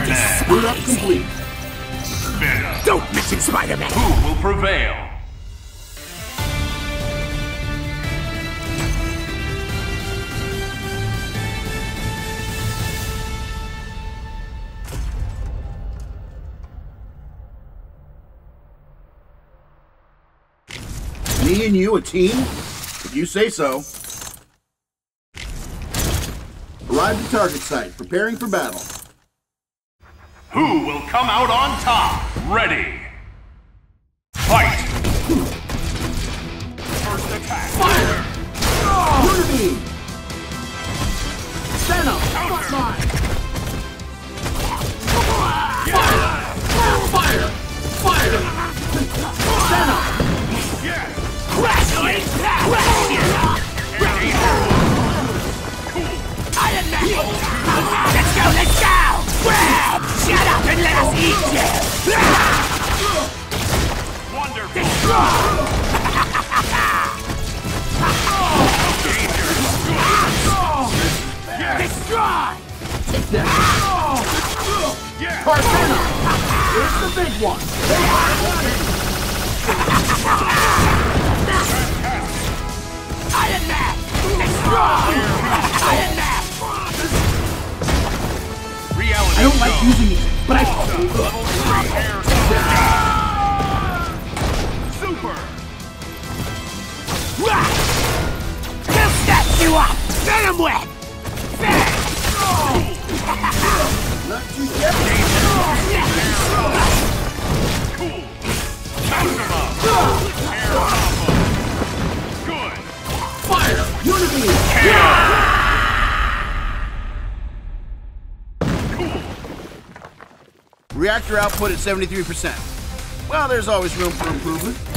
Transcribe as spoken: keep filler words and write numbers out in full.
Spider-Man. Boot up complete. Venom. Don't mention Spider-Man. Who will prevail? Me and you a team? If you say so. Arrive at target site, preparing for battle. Who will come out on top? Ready. Fight! First attack. Fire! Unity! Venom! Frontline! Fire! Fire! Fire! Venom! Yes! Crash it! Crash it! Iron Man! Let's go, let's go! Grab! Shut up and let us eat you! Wonderful! Destroy! Take that! Yes! Venom! Here's the big one! Iron Man! Destroy! Iron Man! Reality I don't like zone. using these, but I... Level three air Super! He'll snatch you up! Venom Web! Not too yet. Cool! Maximum! Air combo! Good! Fire! Unity! Cool! Reactor output at seventy-three percent. Well, there's always room for improvement.